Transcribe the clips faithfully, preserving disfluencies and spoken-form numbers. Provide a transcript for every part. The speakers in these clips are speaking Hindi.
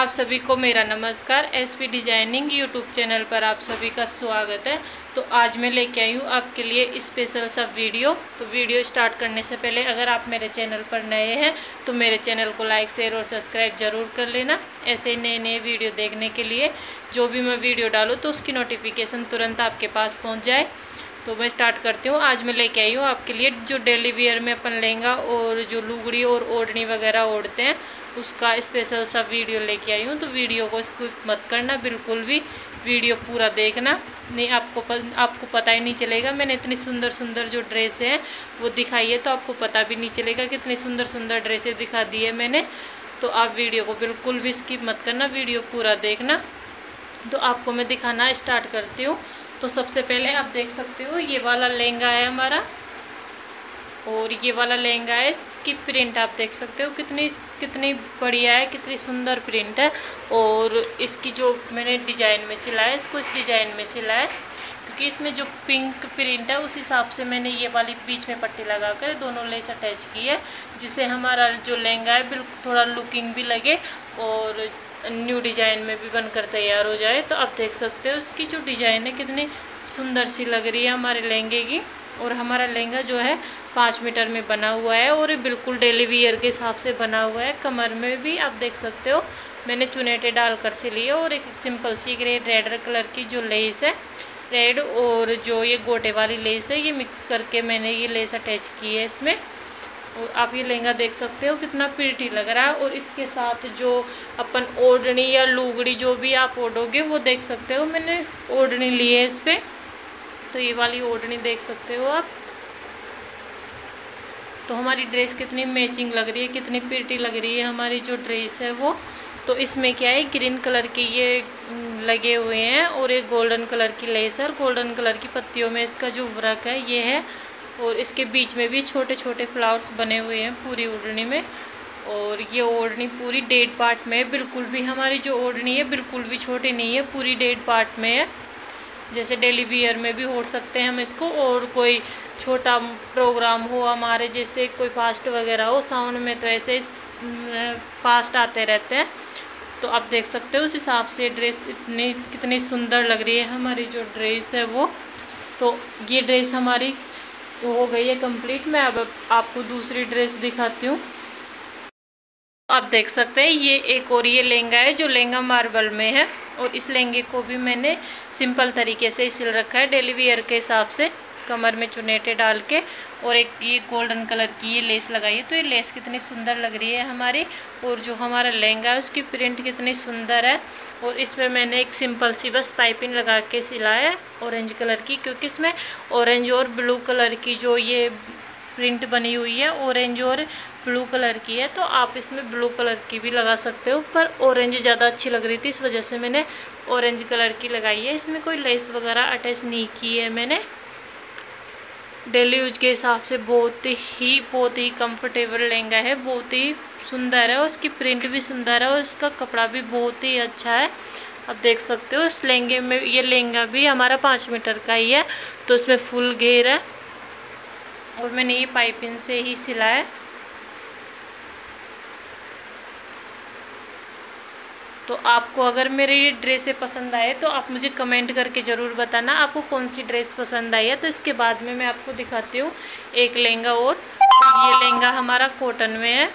आप सभी को मेरा नमस्कार। एसपी डिजाइनिंग यूट्यूब चैनल पर आप सभी का स्वागत है। तो आज मैं लेके आई हूँ आपके लिए स्पेशल सा वीडियो। तो वीडियो स्टार्ट करने से पहले अगर आप मेरे चैनल पर नए हैं तो मेरे चैनल को लाइक शेयर और सब्सक्राइब ज़रूर कर लेना। ऐसे ही नए नए वीडियो देखने के लिए जो भी मैं वीडियो डालूँ तो उसकी नोटिफिकेशन तुरंत आपके पास पहुँच जाए। तो मैं स्टार्ट करती हूँ। आज मैं लेके आई हूँ आपके लिए जो डेली वियर में अपन लहंगा और जो लुगड़ी और ओढ़नी वगैरह ओढ़ते हैं उसका स्पेशल सा वीडियो लेके आई हूँ। तो वीडियो को स्किप मत करना, बिल्कुल भी वीडियो पूरा देखना, नहीं आपको प, आपको पता ही नहीं चलेगा। मैंने इतनी सुंदर सुंदर जो ड्रेस है वो दिखाई है तो आपको पता भी नहीं चलेगा कितनी सुंदर सुंदर ड्रेसें दिखा दी है मैंने। तो आप वीडियो को बिल्कुल भी स्किप मत करना, वीडियो पूरा देखना। तो आपको मैं दिखाना स्टार्ट करती हूँ। तो सबसे पहले आप देख सकते हो ये वाला लहंगा है हमारा, और ये वाला लहंगा है। इसकी प्रिंट आप देख सकते हो कितनी कितनी बढ़िया है, कितनी सुंदर प्रिंट है। और इसकी जो मैंने डिजाइन में सिला है, इसको इस डिजाइन में सिला है क्योंकि इसमें जो पिंक प्रिंट है उस हिसाब से मैंने ये वाली बीच में पट्टी लगाकर दोनों लेस अटैच की है, जिससे हमारा जो लहंगा है बिल्कुल थोड़ा लुकिंग भी लगे और न्यू डिज़ाइन में भी बनकर तैयार हो जाए। तो आप देख सकते हो इसकी जो डिज़ाइन है कितनी सुंदर सी लग रही है हमारे लहंगे की। और हमारा लहंगा जो है पाँच मीटर में बना हुआ है और ये बिल्कुल डेली वियर के हिसाब से बना हुआ है। कमर में भी आप देख सकते हो मैंने चुनेटे डालकर सिली है, और एक सिंपल सी ग्रे रेड कलर की जो लेस है, रेड और जो ये गोटे वाली लेस है, ये मिक्स करके मैंने ये लेस अटैच की है इसमें। और आप ये लहंगा देख सकते हो कितना प्रिटी लग रहा है। और इसके साथ जो अपन ओढ़नी या लुगड़ी जो भी आप ओढ़ोगे वो देख सकते हो मैंने ओढ़नी ली है इस पर। तो ये वाली ओढ़नी देख सकते हो आप। तो हमारी ड्रेस कितनी मैचिंग लग रही है, कितनी प्रिटी लग रही है हमारी जो ड्रेस है वो। तो इसमें क्या है, ग्रीन कलर के ये लगे हुए हैं और एक गोल्डन कलर की लेस है, और गोल्डन कलर की पत्तियों में इसका जो वर्क है ये है। और इसके बीच में भी छोटे छोटे फ्लावर्स बने हुए हैं पूरी ओढ़नी में। और ये ओढ़नी पूरी डेड पार्ट में है, बिल्कुल भी हमारी जो ओढ़नी है बिल्कुल भी छोटी नहीं है, पूरी डेड पार्ट में है। जैसे डेली वियर में भी ओढ़ सकते हैं हम इसको, और कोई छोटा प्रोग्राम हो हमारे, जैसे कोई फास्ट वगैरह हो साउंड में, तो ऐसे फास्ट आते रहते हैं। तो आप देख सकते हो उस हिसाब से ड्रेस इतनी कितनी सुंदर लग रही है हमारी जो ड्रेस है वो। तो ये ड्रेस हमारी हो गई है कंप्लीट। मैं अब आपको दूसरी ड्रेस दिखाती हूँ। आप देख सकते हैं ये एक और ये लहंगा है जो लहंगा मार्बल में है, और इस लहंगे को भी मैंने सिंपल तरीके से सिल रखा है डेली वियर के हिसाब से, कमर में चुनेटे डाल के। और एक ये गोल्डन कलर की ये लेस लगाई है। तो ये लेस कितनी सुंदर लग रही है हमारी, और जो हमारा लहंगा है उसकी प्रिंट कितनी सुंदर है। और इस पर मैंने एक सिंपल सी बस पाइपिंग लगा के सिला है ऑरेंज कलर की, क्योंकि इसमें ऑरेंज और ब्लू कलर की जो ये प्रिंट बनी हुई है ऑरेंज और ब्लू कलर की है। तो आप इसमें ब्लू कलर की भी लगा सकते हो, पर ऑरेंज ज़्यादा अच्छी लग रही थी इस वजह से मैंने ऑरेंज कलर की लगाई है। इसमें कोई लेस वगैरह अटैच नहीं की है मैंने। डेली यूज के हिसाब से बहुत ही बहुत ही कंफर्टेबल लहंगा है, बहुत ही सुंदर है, और उसकी प्रिंट भी सुंदर है और इसका कपड़ा भी बहुत ही अच्छा है। आप देख सकते हो इस लहंगे में, ये लहंगा भी हमारा पाँच मीटर का ही है, तो इसमें फुल घेर है और मैंने ये पाइपिंग से ही सिला है। तो आपको अगर मेरे ये ड्रेसें पसंद आए तो आप मुझे कमेंट करके ज़रूर बताना आपको कौन सी ड्रेस पसंद आई है। तो इसके बाद में मैं आपको दिखाती हूँ एक लहंगा और। तो ये लहंगा हमारा कॉटन में है।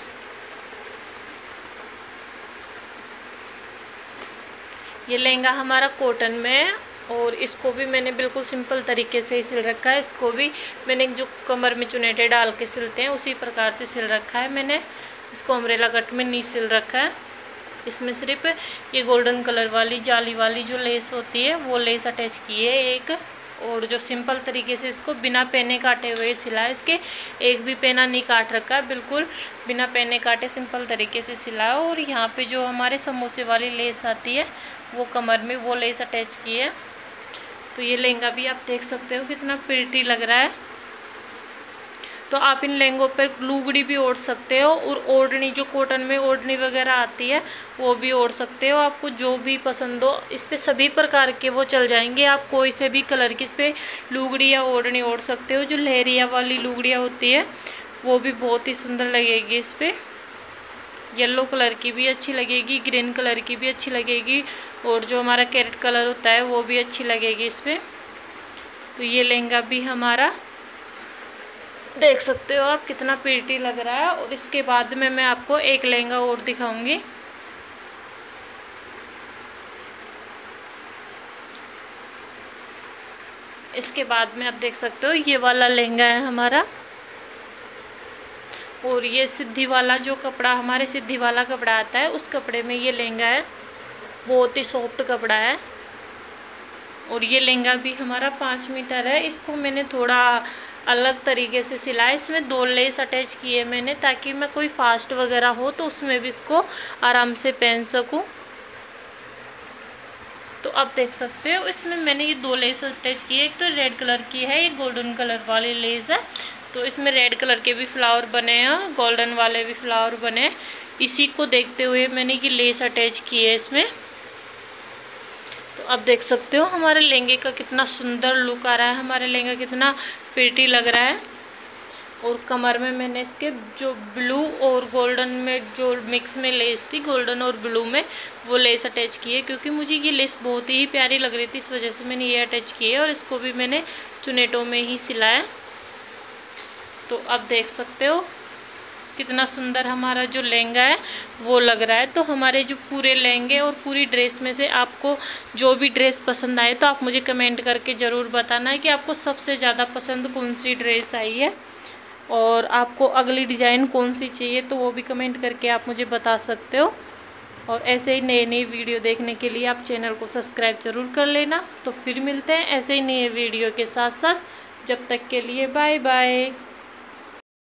ये लहंगा हमारा कॉटन में है, और इसको भी मैंने बिल्कुल सिंपल तरीके से ही सिल रखा है। इसको भी मैंने जो कमर में चुनेटे डाल के सिलते हैं उसी प्रकार से सिल रखा है मैंने। इसको अम्ब्रेला कट में नहीं सिल रखा है। इसमें सिर्फ ये गोल्डन कलर वाली जाली वाली जो लेस होती है वो लेस अटैच की है एक, और जो सिंपल तरीके से इसको बिना पेने काटे हुए सिला है। इसके एक भी पेना नहीं काट रखा है, बिल्कुल बिना पेने काटे सिंपल तरीके से सिला है। और यहाँ पे जो हमारे समोसे वाली लेस आती है वो कमर में वो लेस अटैच की है। तो ये लहंगा भी आप देख सकते हो कितना प्रिटी लग रहा है। तो आप इन लहंगों पर लुगड़ी भी ओढ़ सकते हो, और ओढ़नी जो कॉटन में ओढ़नी वगैरह आती है वो भी ओढ़ सकते हो। आपको जो भी पसंद हो इस पे सभी प्रकार के वो चल जाएंगे। आप कोई से भी कलर की इस पर लुगड़ी या ओढ़नी ओढ़ सकते हो। जो लहरिया वाली लुगड़ियाँ होती है वो भी बहुत ही सुंदर लगेगी इस पर। येलो कलर की भी अच्छी लगेगी, ग्रीन कलर की भी अच्छी लगेगी, और जो हमारा कैरेट कलर होता है वो भी अच्छी लगेगी इस पर। तो ये लहंगा भी हमारा देख सकते हो आप कितना प्रीटी लग रहा है। और इसके बाद में मैं आपको एक लहंगा और दिखाऊंगी। इसके बाद में आप देख सकते हो ये वाला लहंगा है हमारा, और ये सिद्धि वाला जो कपड़ा हमारे सिद्धि वाला कपड़ा आता है उस कपड़े में ये लहंगा है, बहुत ही सॉफ्ट कपड़ा है। और ये लहंगा भी हमारा पाँच मीटर है। इसको मैंने थोड़ा अलग तरीके से सिला है, इसमें दो लेस अटैच किए मैंने, ताकि मैं कोई फास्ट वगैरह हो तो उसमें भी इसको आराम से पहन सकूं। तो आप देख सकते हो इसमें मैंने ये दो लेस अटैच की है, एक तो रेड कलर की है, एक गोल्डन कलर वाली लेस है। तो इसमें रेड कलर के भी फ्लावर बने हैं, गोल्डन वाले भी फ्लावर बने हैं। इसी को देखते हुए मैंने ये लेस अटैच की है इसमें। तो आप देख सकते हो हमारे लहंगे का कितना सुंदर लुक आ रहा है, हमारे लहंगा कितना प्रीटी लग रहा है। और कमर में मैंने इसके जो ब्लू और गोल्डन में जो मिक्स में लेस थी, गोल्डन और ब्लू में, वो लेस अटैच की है, क्योंकि मुझे ये लेस बहुत ही प्यारी लग रही थी, इस वजह से मैंने ये अटैच की है। और इसको भी मैंने चुनेटों में ही सिलाया। तो आप देख सकते हो कितना सुंदर हमारा जो लहंगा है वो लग रहा है। तो हमारे जो पूरे लहंगे और पूरी ड्रेस में से आपको जो भी ड्रेस पसंद आए तो आप मुझे कमेंट करके ज़रूर बताना है कि आपको सबसे ज़्यादा पसंद कौन सी ड्रेस आई है, और आपको अगली डिज़ाइन कौन सी चाहिए, तो वो भी कमेंट करके आप मुझे बता सकते हो। और ऐसे ही नए नए वीडियो देखने के लिए आप चैनल को सब्सक्राइब ज़रूर कर लेना। तो फिर मिलते हैं ऐसे ही नए वीडियो के साथ साथ, जब तक के लिए बाय बाय।